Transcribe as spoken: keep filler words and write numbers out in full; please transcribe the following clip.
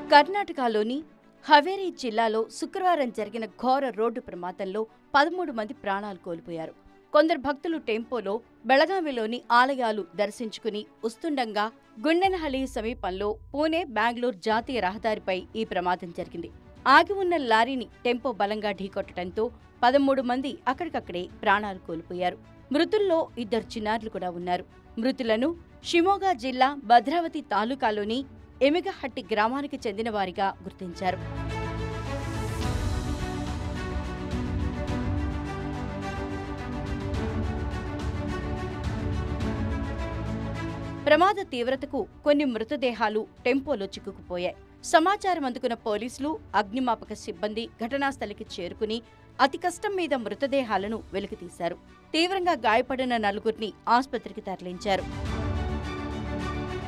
కర్ణాటకలోని హవేరీ జిల్లాలో శుక్రవారం జరిగిన ఘోర రోడ్డు ప్రమాదంలో పదమూడు మంది ప్రాణాలు కోల్పోయారు. కొందరు భక్తులు టెంపోలో బెళగావిలోని ఆలయాలు దర్శించుకుని వస్తుండగా గుండెనహళ్లి సమీపంలో పూణే బెంగళూరు జాతీయ రహదారిపై ఈ ప్రమాదం జరిగింది. ఆగి ఉన్న లారీని టెంపో బలంగా ఢీకొట్టడంతో పదమూడు మంది అక్కడికక్కడే ప్రాణాలు కోల్పోయారు. మృతుల్లో ఇద్దరు చిన్నారులు కూడా ఉన్నారు. మృతులను షిమోగా జిల్లా భద్రావతి తాలూకాలోని ఎమిగహట్టి గ్రామానికి చెందిన వారిగా గుర్తించారు. ప్రమాద తీవ్రతకు కొన్ని మృతదేహాలు టెంపోలో చిక్కుకుపోయాయి. సమాచారం అందుకున్న పోలీసులు, అగ్నిమాపక సిబ్బంది ఘటనాస్థలికి చేరుకుని అతి కష్టం మీద మృతదేహాలను వెలికితీశారు. తీవ్రంగా గాయపడిన నలుగురిని ఆసుపత్రికి తరలించారు.